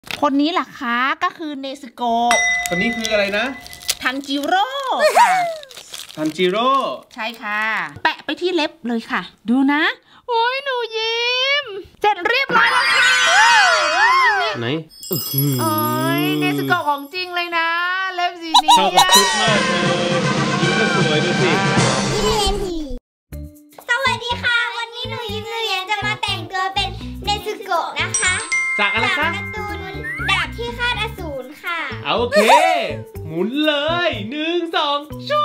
คนนี้ล่ะคะก็คือเนซึโกะคนนี้คืออะไรนะทันจิโร่ค่ะทันจิโร่ใช่ค่ะแปะไปที่เล็บเลยค่ะดูนะโอ้ยหนูยิ้มเสร็จเรียบร้อยแล้วค่ะไหนโอ้ยเนซึโกะของจริงเลยนะเล็บสีนี้เข้ากับชุดมากเลยยิ้มก็สวยดูสิสวัสดีค่ะวันนี้หนูยิ้มหนูแย้มจะมาแต่งตัวเป็นเนซึโกะนะคะจากอะไรคะการ์ตูนดาบที่ฆ่าอสูรค่ะโอเคหมุนเลย1 2ชู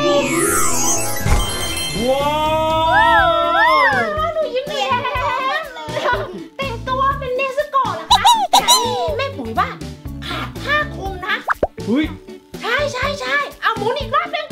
ว้าวหนูยิ้มหนูแย้มแต่งตัวเป็นเนซึโกะเหรอคะแม่ปุ๋ยว่าขาดผ้าคลุมนะใช่เอาหมุนอีกรอบนึง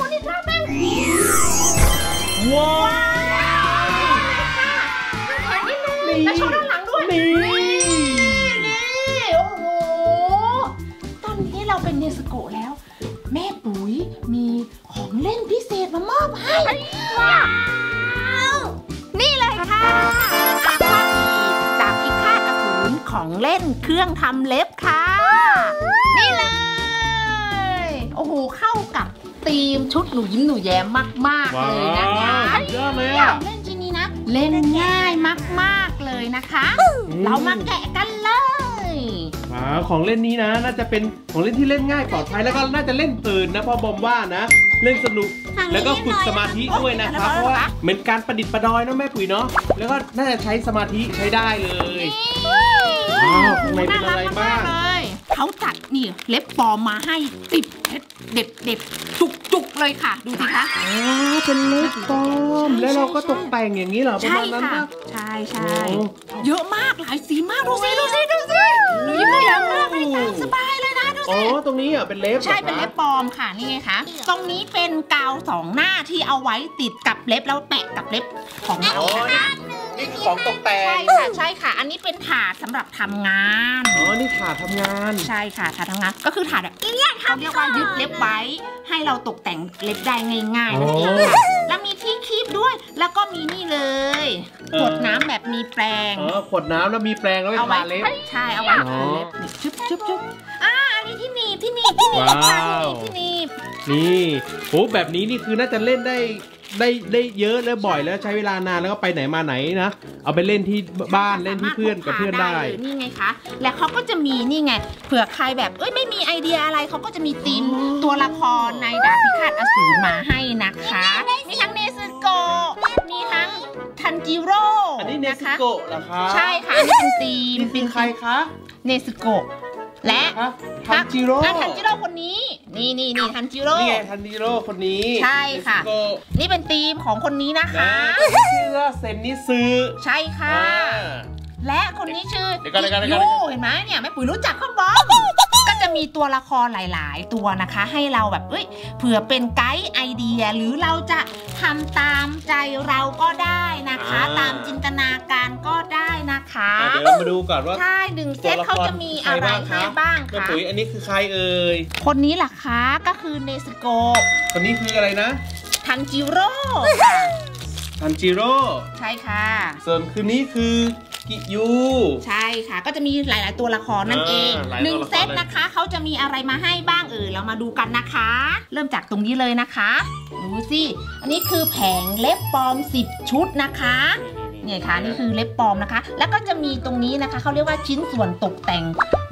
ว้าวนิดนึงแล้วโชว์ด้านหลังด้วยนี่โอ้โหตอนนี้เราเป็นเนซึโกะแล้วแม่ปุ๋ยมีของเล่นพิเศษมามอบให้ว้าวนี่เลยค่ะดาบพิฆาตอสูรของเล่นเครื่องทำเล็บค่ะนี่เลยโอ้โหเข้ากับธีมชุดหนูยิ้มหนูแย้มมากๆเลยนะคะเยอะเลยอะเล่นชิ้นนี้นะเล่นง่ายมากๆเลยนะคะเรามาแกะกันเลยของเล่นนี้นะน่าจะเป็นของเล่นที่เล่นง่ายปลอดภัยแล้วก็น่าจะเล่นเพลินนะพ่อบอมว่านะเล่นสนุกแล้วก็ฝึกสมาธิด้วยนะครับเพราะว่าเหมือนการประดิษฐ์ประดอยนะแม่ปุ๋ยเนาะแล้วก็น่าจะใช้สมาธิใช้ได้เลยข้างในเป็นอะไรบ้างเขาจัดนี่เล็บปลอมมาให้ติดเด็ดจุกเลยค่ะดูสิคะเป็นเล็บปลอมแล้วเราก็ตกแต่งอย่างนี้เหรอประมาณนั้นนะใช่เยอะมากหลายสีมากดูสิหนูยิ้มเลยอยากเลือกให้ตามสบายเลยนะดูสิตรงนี้อ่ะเป็นเล็บใช่เป็นเล็บปลอมค่ะนี่ไงคะตรงนี้เป็นกาว2 หน้าที่เอาไว้ติดกับเล็บแล้วแปะกับเล็บของเรานะคะนี่คือของตกแต่งใช่ค่ะอันนี้เป็นถาดสำหรับทำงานนี่ถาดทำงานใช่ค่ะถาดทำงานก็คือถาดแบบเขาเรียกว่ายึดเล็บไว้ให้เราตกแต่งเล็บได้ง่ายๆนั่นเองค่ะแล้วมีที่คีบด้วยแล้วก็มีนี่เลยขวดน้ำแบบมีแปรงขวดน้ำแล้วมีแปรงแล้วทาเล็บใช่เอาไว้ทาเล็บชุบอันนี้ที่หนีบที่หนีบนี่โหแบบนี้นี่คือน่าจะเล่นได้เยอะแล้วบ่อยแล้วใช้เวลานานแล้วก็ไปไหนมาไหนนะเอาไปเล่นที่บ้านเล่นที่เพื่อนกับเพื่อนได้นี่ไงคะแล้วเขาก็จะมีนี่ไงเผื่อใครแบบไม่มีไอเดียอะไรเขาก็จะมีธีมตัวละครในดาบพิฆาตอสูรมาให้นะคะมีทั้งเนซึโกะมีทั้งทันจิโร่อันนี้เนซึโกะเหรอคะใช่ค่ะอันนี้เป็นธีมเป็นใครคะเนซึโกะและทันจิโร่คนนี้นี่ทันจิโร่นี่ไงทันจิโร่คนนี้ใช่ค่ะนี่เป็นธีมของคนนี้นะคะชื่อว่าเซนนิซึใช่ค่ะและคนนี้ชื่อยูเห็นไหมเนี่ยแม่ปุ๋ยรู้จักเขาบ้างก็จะมีตัวละครหลายๆตัวนะคะให้เราแบบเผื่อเป็นไกด์ไอเดียหรือเราจะทำตามใจเราก็ได้นะคะตามจินตนาการก็ได้นะคะเดี๋ยวเรามาดูก่อนว่าใช่1 เซตเขาจะมีอะไรให้บ้างคะแม่ปุ๋ยอันนี้คือใครเอ่ยคนนี้ล่ะคะก็คือเนซึโกะคนนี้คืออะไรนะทันจิโร่ค่ะทันจิโร่ใช่ค่ะส่วนคืนนี้คือกิยูใช่ค่ะก็จะมีหลายๆตัวละครนั่นเอง1 เซตนะคะเขาจะมีอะไรมาให้บ้างเรามาดูกันนะคะเริ่มจากตรงนี้เลยนะคะดูสิอันนี้คือแผงเล็บปลอม10 ชุดนะคะเนี่ยค่ะนี่คือเล็บปลอมนะคะแล้วก็จะมีตรงนี้นะคะเขาเรียกว่าชิ้นส่วนตกแต่ง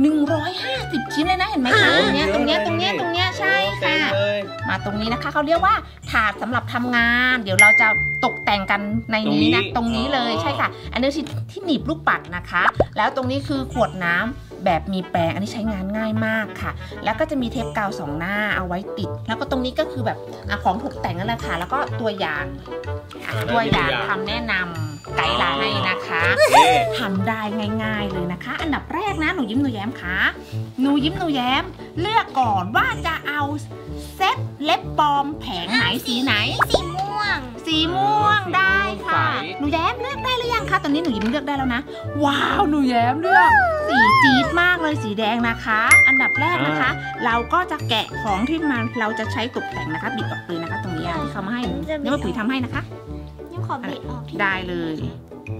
150 ชิ้นเลยนะเห็นไหมคะตรงเนี้ยใช่ค่ะมาตรงนี้นะคะเขาเรียกว่าถาดสำหรับทำงานเดี๋ยวเราจะตกแต่งกันในนี้นะตรงนี้เลยใช่ค่ะอันนี้ที่หนีบลูกปัดนะคะแล้วตรงนี้คือขวดน้ำแบบมีแปรงอันนี้ใช้งานง่ายมากค่ะแล้วก็จะมีเทปกาว2 หน้าเอาไว้ติดแล้วก็ตรงนี้ก็คือแบบของตกแต่งนั่นแหละค่ะแล้วก็ตัวอย่างคำแนะนำไกด์ไลน์ให้นะคะทำได้ง่ายๆเลยนะคะอันดับแรกนะหนูยิ้มหนูแย้มค่ะหนูยิ้มหนูแย้มเลือกก่อนว่าจะเอาเซตเล็บปลอมแผงไหนสีไหนสีม่วงได้ค่ะหนูแย้มเลือกได้หรือยังคะตอนนี้หนูยิ้มเลือกได้แล้วนะว้าวหนูแย้มเลือกสีจี๊ดมากเลยสีแดงนะคะอันดับแรกนะคะเราก็จะแกะของที่เราจะใช้ตกแต่งนะคะบิดออกเลยนะคะตรงนี้ที่เขามาให้นี่มาปุ๋ยทำให้นะคะยังขอบิดออกได้เลย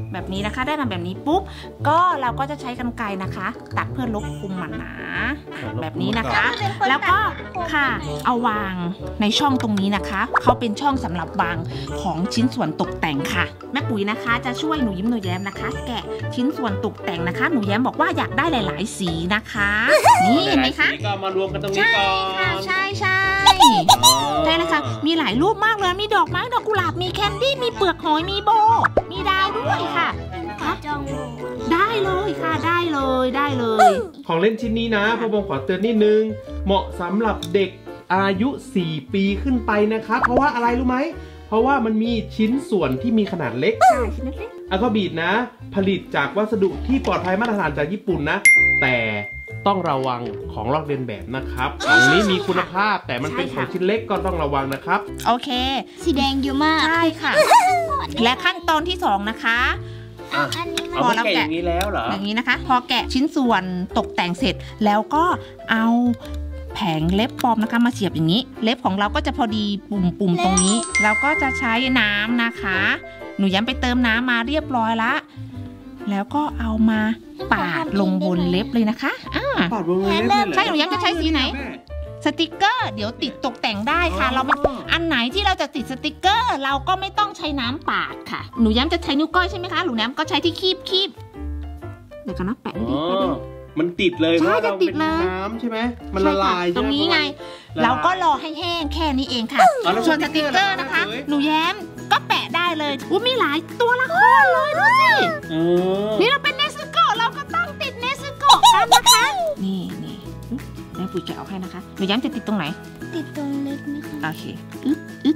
แบบนี้นะคะได้มาแบบนี้ปุ๊บก็เราก็จะใช้กรรไกรนะคะ ตัดเพื่อลบคุมมันนะแบบนี้นะคะ แล้วก็ค่ะเอาวางในช่องตรงนี้นะคะเขาเป็นช่องสำหรับวางของชิ้นส่วนตกแต่งค่ะแม่ปุ๋ยนะคะจะช่วยหนูยิ้มหนูแย้มนะคะ แกะชิ้นส่วนตกแต่งนะคะหนูแย้มบอกว่าอยากได้หลายๆสีนะคะนี่เห็นไหมคะสีก็มารวมกันตรงนี้ก่อนใช่ได้เลยค่ะมีหลายรูปมากเลยมีดอกไม้ดอกกุหลาบมีแคนดี้มีเปลือกหอยมีโบมีดาวด้วยค่ะได้เลยค่ะได้เลยของเล่นชิ้นนี้นะพ่อบอมขอเตือนนิดนึงเหมาะสำหรับเด็กอายุ4 ปีขึ้นไปนะคะเพราะว่าอะไรรู้ไหมเพราะว่ามันมีชิ้นส่วนที่มีขนาดเล็กอะคาบีดนะผลิตจากวัสดุที่ปลอดภัยมาตรฐานจากญี่ปุ่นนะแต่ต้องระวังของลอกเลียนแบบนะครับของนี้มีคุณภาพแต่มันเป็นของชิ้นเล็กก็ต้องระวังนะครับโอเคสีแดงเยอะมากใช่ค่ะและขั้นตอนที่2นะคะอันนี้พอเราแกะอย่างนี้แล้วเหรออย่างนี้นะคะพอแกะชิ้นส่วนตกแต่งเสร็จแล้วก็เอาแผงเล็บปลอมนะคะมาเสียบอย่างนี้เล็บของเราก็จะพอดีปุ่มตรงนี้เราก็จะใช้น้ำนะคะหนูย้ำไปเติมน้ำมาเรียบร้อยละแล้วก็เอามาปาดลงบนเล็บเลยนะคะปาดบนเล็บเลยเหรอใช่หนูย้ำจะใช้สีไหนสติกเกอร์เดี๋ยวติดตกแต่งได้ค่ะเราไม่อันไหนที่เราจะติดสติกเกอร์เราก็ไม่ต้องใช้น้ำปาดค่ะหนูย้ำจะใช้นิ้วก้อยใช่ไหมคะหนูย้ำก็ใช้ที่คีบเดี๋ยวกันนะแปะนิดมันติดเลยใช่จะติดเลยน้ำใช่ไหมมันละลายตรงนี้ไงเราก็รอให้แห้งแค่นี้เองค่ะส่วนสติกเกอร์นะคะหนูแย้มก็แปะได้เลยมีหลายตัวละครเลยดูสินี่เราเป็นเนซึโกะเราก็ต้องติดเนซึโกะกันนะคะนี่แม่ปุ๋ยแกะออกให้นะคะหนูย้ำจะติดตรงไหนติดตรงเล็กนะคะโอเคอึ๊บ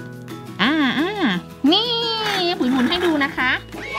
นี่ปุ๋ยหมุนให้ดูนะคะ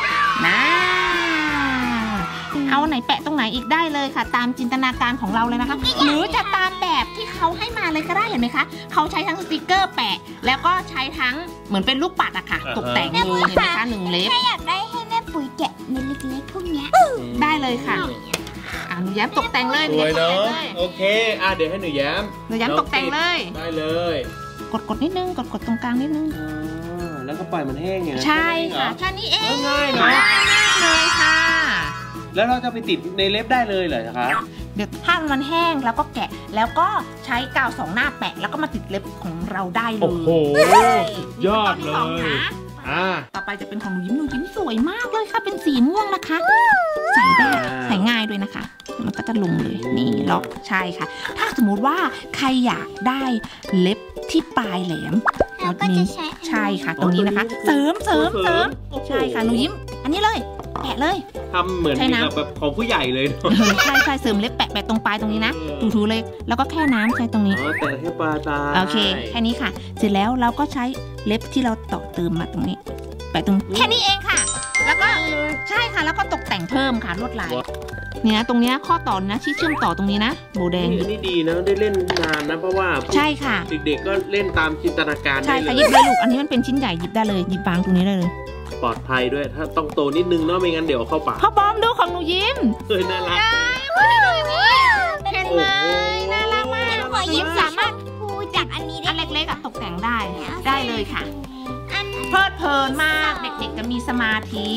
เอาไหนแปะตรงไหนอีกได้เลยค่ะตามจินตนาการของเราเลยนะคะหรือจะตามแบบที่เขาให้มาเลยก็ได้เห็นไหมคะเขาใช้ทั้งสติกเกอร์แปะแล้วก็ใช้ทั้งเหมือนเป็นลูกปัดอะค่ะตกแต่งเลยเห็นไหมคะ1 เล็บถ้าอยากได้ให้แม่ปุ๋ยแกะเม็ดเล็กๆพวกนี้ได้เลยค่ะหนูแย้มตกแต่งเลยสวยเนาะโอเคเดี๋ยวให้หนูแย้มตกแต่งเลยได้เลยกดนิดนึงกดตรงกลางนิดนึงแล้วก็ปล่อยมันแห้งไงใช่ค่ะแค่นี้เองง่ายมากเลยค่ะแล้วเราจะไปติดในเล็บได้เลยเหรอคะเดี๋ยวถ้ามันแห้งแล้วก็แกะแล้วก็ใช้กาว2 หน้าแปะแล้วก็มาติดเล็บของเราได้เลยโอ้โหยอดเลยต่อไปจะเป็นของหนูยิ้มสวยมากเลยค่ะเป็นสีม่วงนะคะใส่ได้ใส่ง่ายด้วยนะคะมันก็จะลงเลยนี่ล็อกใช่ค่ะถ้าสมมุติว่าใครอยากได้เล็บที่ปลายแหลมเราก็จะใช่ค่ะตรงนี้นะคะเสริมใช่ค่ะหนูยิ้มอันนี้เลยแปะเลยทำเหมือนแบบของผู้ใหญ่เลยใช่เสริมเล็บแปะตรงปลายตรงนี้นะถูๆเลยแล้วก็แค่น้ำใช้ตรงนี้แปะให้ปลาตาโอเคแค่นี้ค่ะเสร็จแล้วเราก็ใช้เล็บที่เราต่อเติมมาตรงนี้แปะตรงแค่นี้เองค่ะแล้วก็ใช่ค่ะแล้วก็ตกแต่งเพิ่มค่ะลวดลายนี่นะตรงนี้ข้อต่อนะที่เชื่อมต่อตรงนี้นะโบแดงนี่ดีนะได้เล่นนานนะเพราะว่าใช่ค่ะเด็กๆก็เล่นตามจินตนาการใช่ค่ะหยิบเลยลูกอันนี้มันเป็นชิ้นใหญ่หยิบได้เลยหยิบวางตรงนี้ได้เลยปลอดภัยด้วยถ้าต้องโตนิดนึงเนาะไม่งั้นเดี๋ยวเข้าปากพ่อบอมดูของหนูยิ้มน่ารักเห็นไหมน่ารักมากหนูยิ้มสามารถพูจากอันนี้อันเล็กๆตกแต่งได้เลยค่ะเพลิดเพลินมากเด็กๆจะมีสมาธิ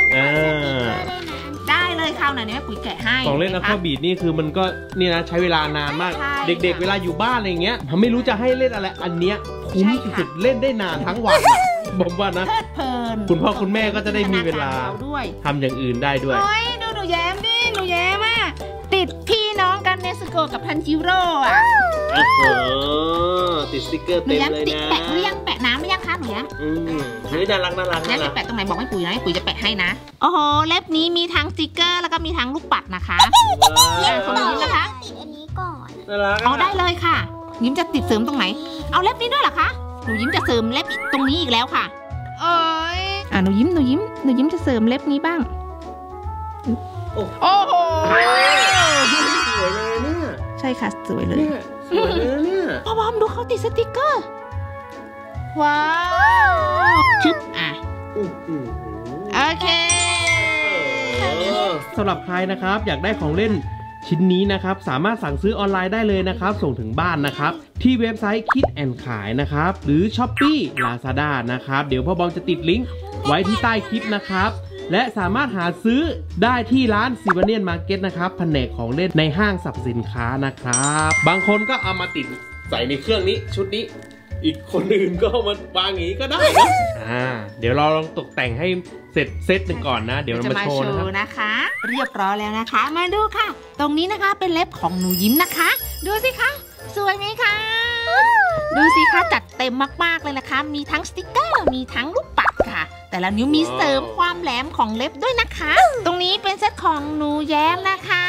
ได้เลยคราวไหนเนี่ยปุ๋ยแกะให้ของเล่นอะคาบีดนี่คือมันก็นี่นะใช้เวลานานมากเด็กๆเวลาอยู่บ้านอะไรเงี้ยไม่รู้จะให้เล่นอะไรอันเนี้ยคุ้มสุดเล่นได้นานทั้งวันผมว่านะเพลินคุณพ่อคุณแม่ก็จะได้มีเวลาทำอย่างอื่นได้ด้วยดูหนูแย้มดิหนูแย้มอ่ะติดพี่น้องกันเนซึโกะกับทันจิโร่อ่ะติดสติ๊กเกอร์เต็มเลยนะแปะหรือยังแปะน้ำหรือยังคะหนูแย้มน่ารักแล้วจะแปะตรงไหนบอกให้ปุ๋ยนะให้ปุ๋ยจะแปะให้นะโอ้โหเล็บนี้มีทั้งสติ๊กเกอร์แล้วก็มีทั้งลูกปัดนะคะคนนี้นะคะติดอันนี้ก่อนเอาได้เลยค่ะยิ้มจะติดเสริมตรงไหนเอาเล็บนี้ด้วยเหรอคะหนูยิ้มจะเสริมเล็บตรงนี้อีกแล้วค่ะหนูยิ้มจะเสริมเล็บนี้บ้างโอ้โหสวยเลยเนี่ยใช่ค่ะสวยเลยเนี่ยพ่อบอมดูเขาติดสติ๊กเกอร์ว้าวชึบโอเคสำหรับใครนะครับอยากได้ของเล่นชิ้นนี้นะครับสามารถสั่งซื้อออนไลน์ได้เลยนะครับส่งถึงบ้านนะครับที่เว็บไซต์ Kit and ขายนะครับหรือ Shopee Lazada นะครับเดี๋ยวพ่อบอมจะติดลิงก์ไว้ที่ใต้คลิปนะครับและสามารถหาซื้อได้ที่ร้านซิวาเนียนมาร์เก็ตนะครับแผนกของเล่นในห้างสรรพสินค้านะครับบางคนก็เอามาติดใส่ในเครื่องนี้ชุดนี้อีกคนอื่นก็เอามาวางอย่างนี้ก็ได้นะเดี๋ยวเราลองตกแต่งให้เสร็จเซตหนึ่งก่อนนะเดี๋ยวเรามาโชว์นะคะ เรียบร้อยแล้วนะคะมาดูค่ะตรงนี้นะคะเป็นเล็บของหนูยิ้มนะคะดูสิคะสวยไหมคะดูสิคะจัดเต็มมากๆเลยนะคะมีทั้งสติกเกอร์มีทั้งลูกปัดค่ะแต่ละนิ้วมีเสริมความแหลมของเล็บด้วยนะคะตรงนี้เป็นเซตของหนูแย้มนะคะ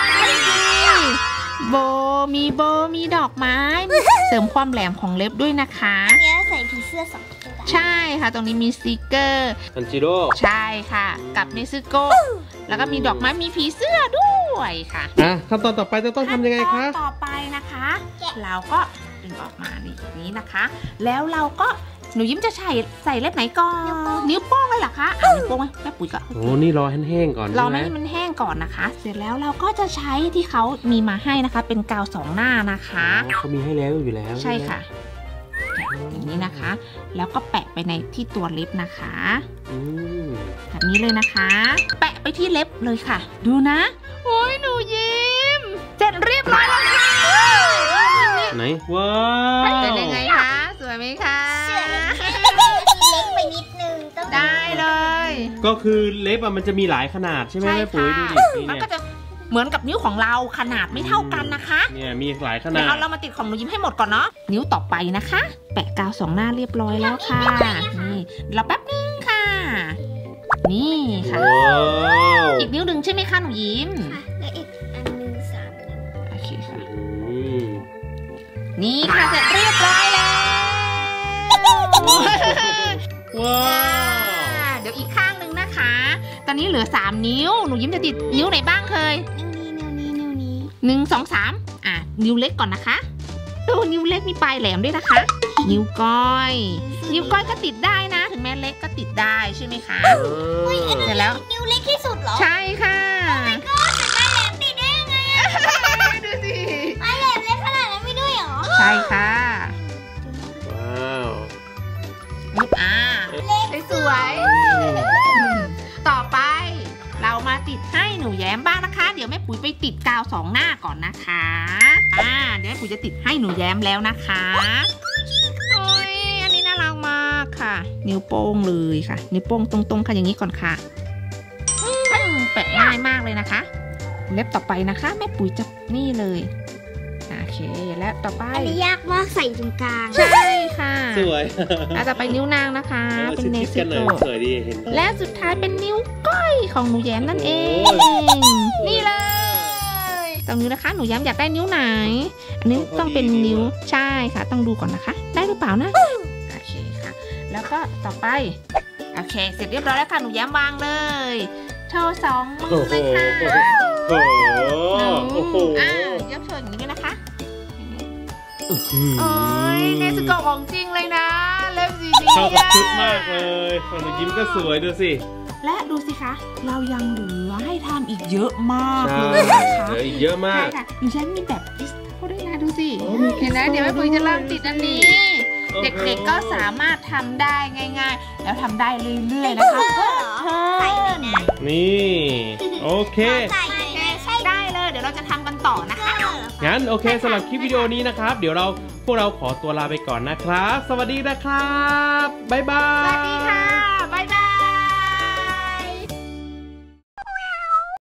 โบมีดอกไม้เสริมความแหลมของเล็บด้วยนะคะเนี่ยใส่ผีเสื้อ2ตัวใช่ค่ะตรงนี้มีสติกเกอร์ทันจิโร่ใช่ค่ะกับเนซึโกะแล้วก็มีดอกไม้มีผีเสื้อด้วยค่ะขั้นตอนต่อไปจะต้องทำยังไงคะขั้นตอนต่อไปนะคะเราก็ดึงออกมานี่นะคะแล้วเราก็หนูยิ้มจะใส่เล็บไหนก่อนนิ้วโป้งเลยเหรอคะนิ้วโป้งไหมแม่ปุ๋ยก็โอ้นี่รอแห้งๆก่อนรอให้มันแห้งก่อนนะคะเสร็จแล้วเราก็จะใช้ที่เขามีมาให้นะคะเป็นกาว2 หน้านะคะเขามีให้แล้วอยู่แล้วใช่ค่ะอย่างนี้นะคะแล้วก็แปะไปในที่ตัวเล็บนะคะแบบนี้เลยนะคะแปะไปที่เล็บเลยค่ะดูนะโอ้ยหนูยิ้มเสร็จเรียบร้อยแล้วค่ะไหนว้าวเป็นยังไงคะสวยไหมคะสวยเล็กไปนิดนึงต้องได้เลยก็คือเล็บมันจะมีหลายขนาดใช่ไหมแม่ปุ๋ยดูดิมันก็จะเหมือนกับนิ้วของเราขนาดไม่เท่ากันนะคะเนี่ยมีหลายขนาดเรามาติดของหนูยิ้มให้หมดก่อนเนาะนิ้วต่อไปนะคะแปะกาว2 หน้าเรียบร้อยแล้วค่ะนี่รอแป๊บนึงค่ะนี่ค่ะอีกนิ้วหนึ่งใช่ไหมคะหนูยิ้มและอีกอันนึง3 นิ้วโอเคค่ะนี่ค่ะเสร็จเรียบร้อยแล้วว้าวเดี๋ยวอีกข้างหนึ่งนะคะตอนนี้เหลือ3 นิ้วหนูยิ้มจะติดนิ้วไหนบ้างเคย1 2 3นิ้วเล็กก่อนนะคะดูนิ้วเล็กมีปลายแหลมด้วยนะคะนิ้วก้อยก็ติดได้นะถึงแม้เล็กก็ติดได้ใช่ไหมคะเสร็จแล้วนิ้วเล็กที่สุดเหรอใช่ค่ะโอ้ my god แต่ปลายแหลมติดได้ยังไงดูสิปลายแหลมเล็กขนาดนั้นไม่ด้วยเหรอใช่ค่ะว้าวเล็กสวยต่อไปเรามาติดให้หนูแย้มบ้างนะคะเดี๋ยวแม่ปุ๋ยไปติดกาว2 หน้าก่อนนะคะเดี๋ยวแม่ปุ๋ยจะติดให้หนูแย้มแล้วนะคะโอ้ยอันนี้น่ารักมากค่ะนิ้วโป้งเลยค่ะนิ้วโป้งตรงๆค่ะอย่างนี้ก่อนค่ะแปะง่ายมากเลยนะคะเล็บต่อไปนะคะแม่ปุ๋ยจะนี่เลยโอเคและต่อไปอันนี้ยากมากใส่ตรงกลางใช่ค่ะสวยแล้วต่อไปนิ้วนางนะคะเป็นเนซึโกะและสุดท้ายเป็นนิ้วก้อยของหนูแย้มนั่นเองนี่เลยตรงนี้นะคะหนูแย้มอยากได้นิ้วไหนอันนี้ต้องเป็นนิ้วใช่ค่ะต้องดูก่อนนะคะได้หรือเปล่านะโอเคค่ะแล้วก็ต่อไปโอเคเสร็จเรียบร้อยแล้วค่ะหนูแย้มวางเลยโชว์2 มือเลยค่ะโอ้โหยกโชว์อย่างนี้ด้วยนะคะโอ้ยเนซึโกะของจริงเลยนะเล็บสีดีเข้ากับชุดมากเลยของหนูยิ้มก็สวยดูสิและดูสิคะเรายังเหลือให้ทำอีกเยอะมากเลยนะคะอีกเยอะมากใช่ค่ะดิฉันมีแบบคริสตัลด้วยนะดูสิเห็นนะเดี๋ยวแม่ปุ๋ยจะเริ่มติดอันนี้เด็กๆก็สามารถทำได้ง่ายๆแล้วทำได้เรื่อยๆนะคะเพิ่มนี่โอเคได้เลยเดี๋ยวเราจะทำกันต่อนะคะงั้นโอเคสำหรับคลิปวิดีโอนี้นะครับเดี๋ยวพวกเราขอตัวลาไปก่อนนะครับสวัสดีนะครับบ๊ายบายสวัสดีค่ะ